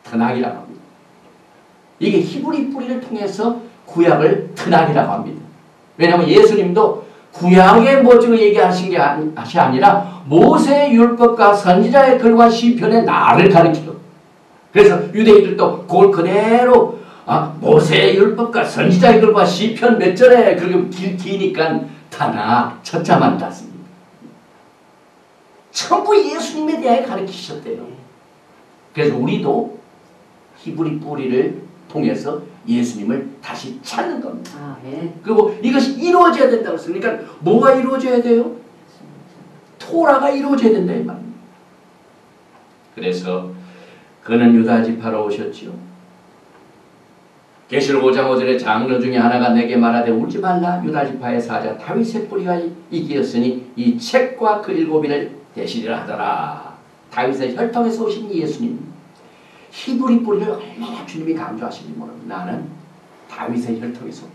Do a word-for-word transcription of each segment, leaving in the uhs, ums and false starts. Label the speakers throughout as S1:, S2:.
S1: tân 악이라고 합니다. 이게 히브리 뿌리를 통해서 구약을 tân 악이라고 합니다. 왜냐하면 예수님도 구약의 모종을 얘기하신 게 아니라 모세의 율법과 선지자의 글과 시편의 나를 가리키고, 그래서 유대인들도 그걸 그대로 아, 모세의 율법과 선지자의 글과 시편 몇 절에 그렇게 길, 기니까 타나 첫자만 땄습니다. 전부 예수님에 대하여 가르치셨대요. 그래서 우리도 히브리 뿌리를 통해서 예수님을 다시 찾는 겁니다. 아, 네. 그리고 이것이 이루어져야 된다고 했습니다. 그러니까 뭐가 이루어져야 돼요? 토라가 이루어져야 된다 이 말입니다. 그래서 그는 유다 지파로 오셨지요. 계시록 오 장 오 절에 장로 중에 하나가 내게 말하되 울지 말라. 유다 지파의 사자 다윗의 뿌리가 이기었으니 이 책과 그 일곱인을 대시리라 하더라. 다윗의 혈통에서 오신 예수님. 히브리 뿌리를 얼마나 주님이 강조하시는지 모릅니다. 나는 다윗의 혈통에서.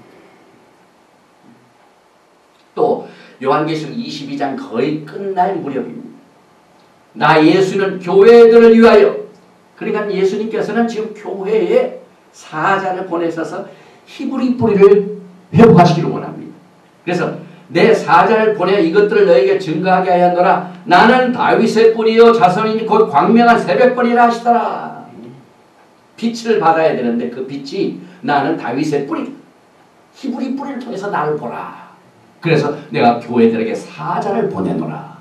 S1: 또 요한계시록 이십이 장 거의 끝날 무렵입니다. 나 예수는 교회들을 위하여, 그러니까 예수님께서는 지금 교회에 사자를 보내셔서 히브리 뿌리를 회복하시기를 원합니다. 그래서 내 사자를 보내 이것들을 너에게 증거하게 하였노라. 나는 다윗의 뿌리요 자손이니 곧 광명한 새벽벌이라 하시더라. 빛을 받아야 되는데 그 빛이 나는 다윗의 뿌리, 히브리 뿌리를 통해서 나를 보라. 그래서 내가 교회들에게 사자를 보내노라.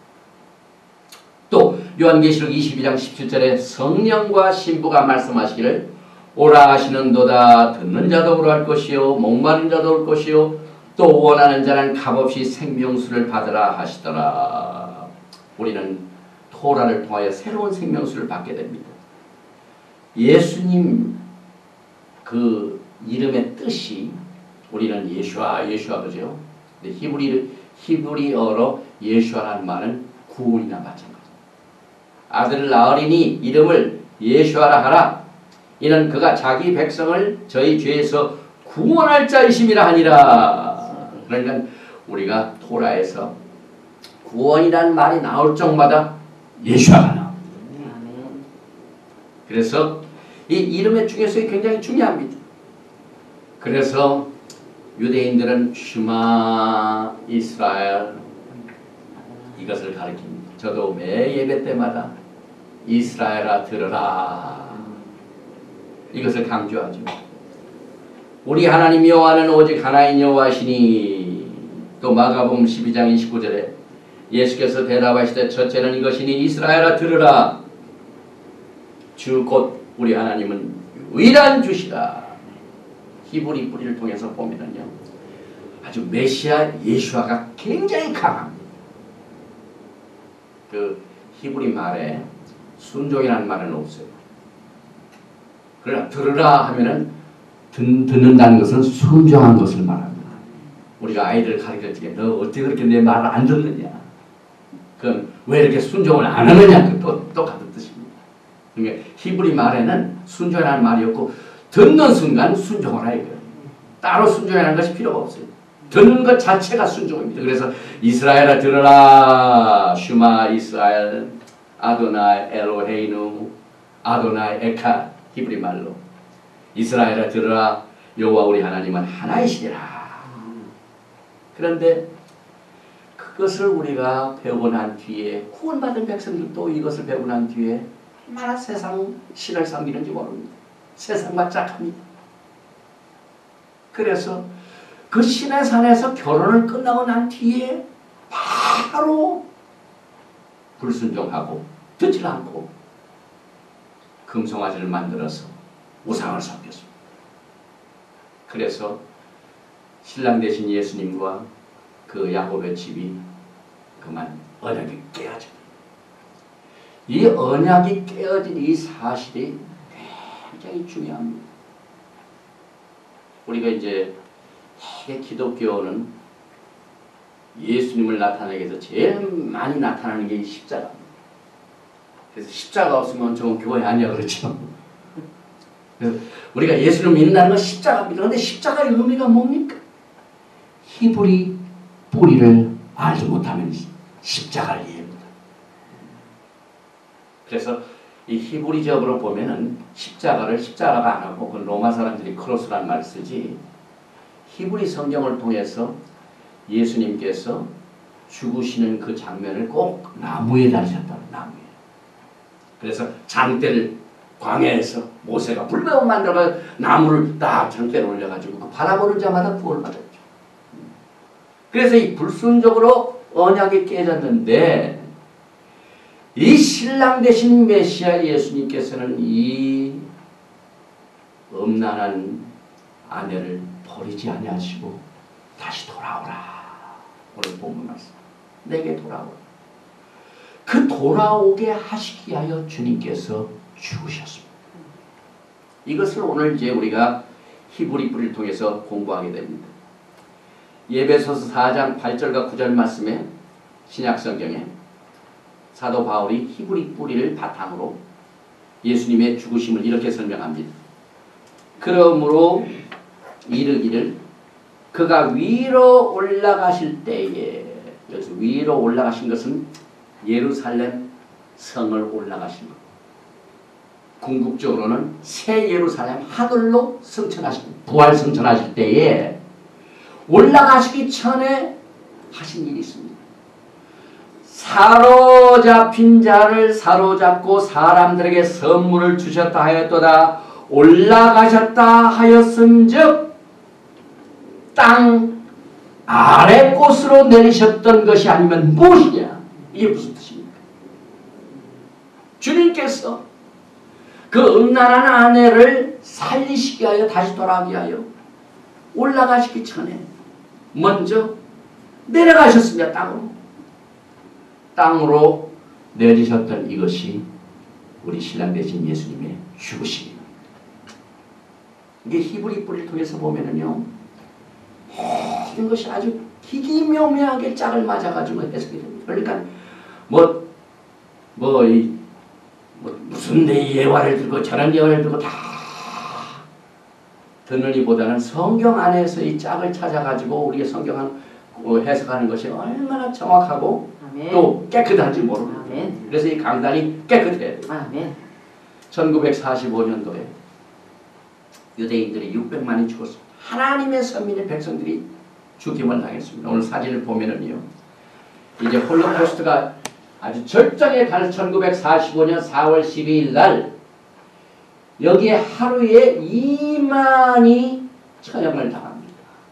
S1: 또 요한계시록 이십이 장 십칠 절에 성령과 신부가 말씀하시기를 오라 하시는도다. 듣는 자도 오라 할 것이요 목마른 자도 올 것이요 또 원하는 자는 값없이 생명수를 받으라 하시더라. 우리는 토라를 통하여 새로운 생명수를 받게 됩니다. 예수님 그 이름의 뜻이 우리는 예슈아, 예슈아 그죠? 근데 히브리, 히브리어로 예슈아라는 말은 구원이나 마찬가지입니다. 아들을 낳으리니 이름을 예슈아라 하라. 이는 그가 자기 백성을 저희 죄에서 구원할 자이심이라 하니라. 그러니까 우리가 토라에서 구원이라는 말이 나올 적마다 예슈아가 나옵니다. 그래서 이 이름의 중요성이 굉장히 중요합니다. 그래서 유대인들은 슈마 이스라엘 이것을 가르칩니다. 저도 매 예배 때마다 이스라엘아 들으라 이것을 강조하죠. 우리 하나님 여호와는 오직 하나인 여호와시니. 또 마가복음 십이 장 이십구 절에 예수께서 대답하시되 첫째는 이것이니 이스라엘아 들으라. 주 곧 우리 하나님은 유일한 주시라. 히브리 뿌리를 통해서 보면은요 아주 메시아 예수아가 굉장히 강합니다. 그 히브리 말에 순종이라는 말은 없어요. 그러나 들으라 하면은 듣, 듣는다는 것은 순종한 것을 말합니다. 우리가 아이들을 가르칠 때 너 어떻게 그렇게 내 말을 안 듣느냐, 그럼 왜 이렇게 순종을 안 하느냐, 그 또 똑같은 뜻입니다. 그러니까 히브리 말에는 순종이라는 말이 없고 듣는 순간 순종하라 이거예요. 따로 순종하는 것이 필요가 없어요. 듣는 것 자체가 순종입니다. 그래서 이스라엘아 들으라. 슈마 이스라엘 아도나이 엘로헤이누 아도나이 에카. 히브리 말로 이스라엘아 들으라. 여호와 우리 하나님은 하나이시니라. 그런데 그것을 우리가 배우고 난 뒤에 구원받은 백성들도 이것을 배우고 난 뒤에 얼마나 세상 신을 섬기는지 모릅니다. 세상과 짝합니다. 그래서 그 신의 산에서 결혼을 끝나고 난 뒤에 바로 불순종하고 듣지 않고 금송아지를 만들어서 우상을 섬겼습니다. 그래서 신랑 되신 예수님과 그 야곱의 집이 그만 언약이 깨어집니다. 이 언약이 깨어진 이 사실이 굉장히 중요합니다. 우리가 이제 되게 기독교는 예수님을 나타내기 위해서 제일 많이 나타나는 게 십자가입니다. 그래서 십자가 없으면 저건 교회 아니야 그렇죠. 그래서 우리가 예수를 믿는다는 건 십자가입니다. 그런데 십자가의 의미가 뭡니까? 히브리 뿌리를 알지 못하면 십자가를 이해합니다. 그래서 이 히브리적으로 보면은 십자가를 십자가가 안 하고 그 로마 사람들이 크로스란 말을 쓰지, 히브리 성경을 통해서 예수님께서 죽으시는 그 장면을 꼭 나무에 달으셨다. 나무에. 그래서 장대를 광야에서 모세가 불배워 만들어 나무를 딱 장대를 올려가지고 그 바라보는 자마다 구원을 받았죠. 그래서 이 불순적으로 언약이 깨졌는데 이 신랑 되신 메시아 예수님께서는 이 음란한 아내를 버리지 아니하시고 다시 돌아오라. 오늘 본문 말씀. 내게 돌아오라. 그 돌아오게 하시기 위하여 주님께서 죽으셨습니다. 이것을 오늘 이제 우리가 히브리 뿌리를 통해서 공부하게 됩니다. 에베소서 사 장 팔 절과 구 절 말씀에 신약성경에 사도 바울이 히브리 뿌리를 바탕으로 예수님의 죽으심을 이렇게 설명합니다. 그러므로 이르기를 그가 위로 올라가실 때에, 여기서 위로 올라가신 것은 예루살렘 성을 올라가신 것. 궁극적으로는 새 예루살렘 하늘로 승천하실, 부활 승천하실 때에 올라가시기 전에 하신 일이 있습니다. 사로잡힌 자를 사로잡고 사람들에게 선물을 주셨다 하였도다. 올라가셨다 하였은즉 땅 아래 곳으로 내리셨던 것이 아니면 무엇이냐? 이게 무슨 뜻입니까? 주님께서 그 음란한 아내를 살리시기 위하여 다시 돌아오기 위하여 올라가시기 전에 먼저 내려가셨습니다. 땅으로. 땅으로 내리셨던 이것이 우리 신랑 되신 예수님의 죽으심입니다. 이게 히브리 뿌리를 통해서 보면은요, 모든 것이 아주 기기묘묘하게 짝을 맞아가지고 해석이 됩니다. 그러니까 뭐 뭐 이 뭐 무슨 내 예화를 들고 저런 예화를 들고 다 듣느니보다는 성경 안에서 이 짝을 찾아가지고 우리가 성경 해석하는 것이 얼마나 정확하고 아멘. 또 깨끗한지 모릅니다. 아멘. 그래서 이 강단이 깨끗해요. 아멘. 천구백사십오 년도에 유대인들이 육백만이 죽었습니다. 하나님의 선민의 백성들이 죽임을 당했습니다. 오늘 사진을 보면은요, 이제 홀로코스트가 아주 절정에 갈 천구백사십오 년 사월 십이일 날 여기에 하루에 이만이 처형을 당합니다.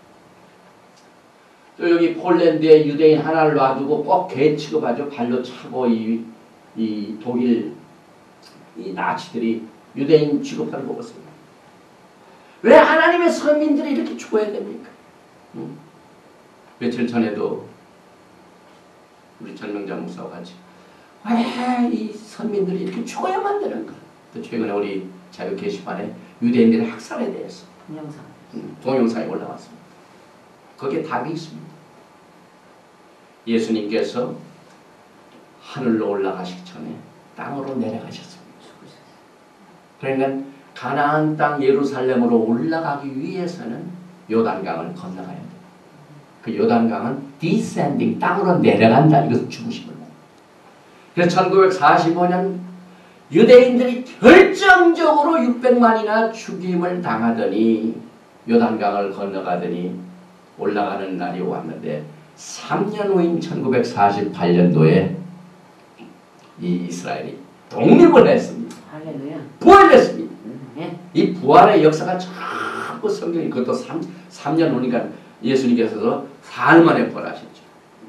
S1: 또 여기 폴란드에 유대인 하나를 놔두고 꼭 개 취급하죠. 발로 차고 이, 이 독일 이 나치들이 유대인 취급하는 거 보겠습니다. 왜 하나님의 선민들이 이렇게 죽어야 됩니까? 응? 며칠 전에도 우리 전명자 목사와 같이 왜 이 선민들이 이렇게 죽어야만 되는가? 또 최근에 우리 자유 게시판에 유대인들의 학살에 대해서 동영상. 응, 동영상이 올라왔습니다. 거기에 답이 있습니다. 예수님께서 하늘로 올라가시기 전에 땅으로 내려가셨습니다. 그러니까 가나안 땅 예루살렘으로 올라가기 위해서는 요단강을 건너가야 돼요. 그 요단강은 descending, 땅으로 내려간다. 이것은 죽으심을 말합니다. 그래서 천구백사십오 년 유대인들이 결정적으로 육백만이나 죽임을 당하더니 요단강을 건너가더니 올라가는 날이 왔는데 삼 년 후인 천구백사십팔 년도에 이 이스라엘이 독립을 했습니다. 할렐루야. 부활했습니다. 네. 이 부활의 역사가 자꾸 성경이 그것도 삼 년 후니까 예수님께서도 사흘 만에 부활하셨죠.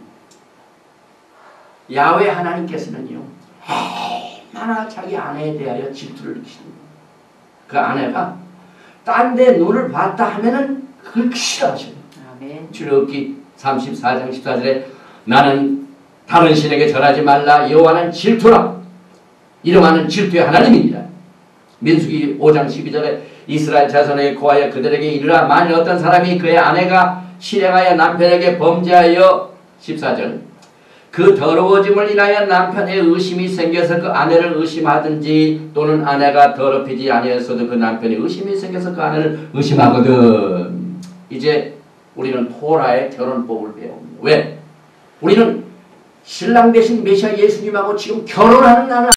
S1: 야훼 하나님께서는요, 얼마나 자기 아내에 대하여 질투를 느끼십니다. 그 아내가 딴 데 눈을 봤다 하면은 그걸 싫어하셔요. 출애굽기 삼십사 장 십사 절에 나는 다른 신에게 절하지 말라. 여호와는 질투라. 이름하는 질투의 하나님입니다. 민수기 오 장 십이 절에 이스라엘 자손에게 고하여 그들에게 이르라. 만일 어떤 사람이 그의 아내가 실행하여 남편에게 범죄하여 십사 절 그 더러워짐을 인하여 남편의 의심이 생겨서 그 아내를 의심하든지 또는 아내가 더럽히지 아니하였어도 그 남편이 의심이 생겨서 그 아내를 의심하거든. 이제 우리는 토라의 결혼법을 배웁니다. 왜? 우리는 신랑 되신 메시아 예수님하고 지금 결혼하는 날을